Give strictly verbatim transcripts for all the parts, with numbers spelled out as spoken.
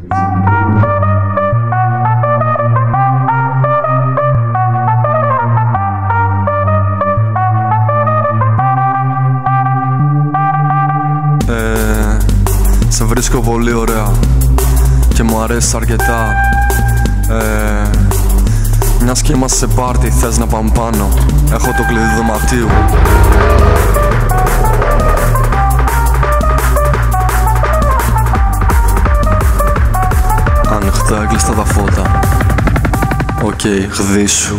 ε, Σε βρίσκω πολύ ωραία και μου αρέσει αρκετά. ε, Μιας και είμαστε σε πάρτι, θες να πάμε πάνω? Έχω το κλειδί δωματίου. Ανοιχτά, κλειστά τα φώτα. Οκ, okay, χδίσου.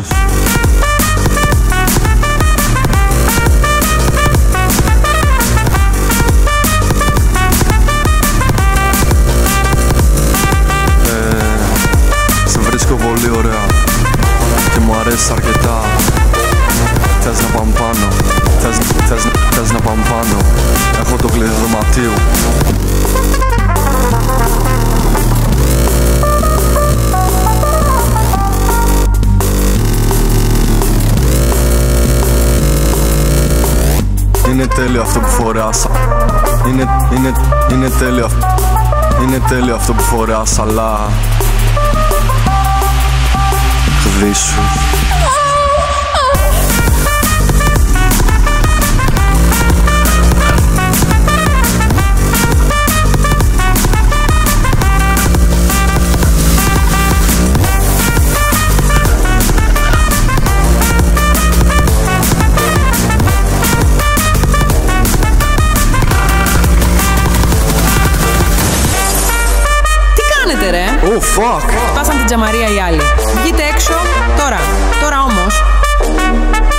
ε, Σε βρίσκω πολύ ωραία και μου αρέσει αρκετά. Θες να πάμε πάνω? Θες, θες, θες να πάμε πάνω? Έχω το κλειδί δωματίου. Είναι τέλειο αυτό που φοράς. Είναι, είναι, είναι τέλειο. Είναι τέλειο αυτό που φοράς, αλλά χδίσου. Oh fuck! Σπάσαν την τζαμαρία οι άλλοι. Βγείτε έξω τώρα. Τώρα όμως.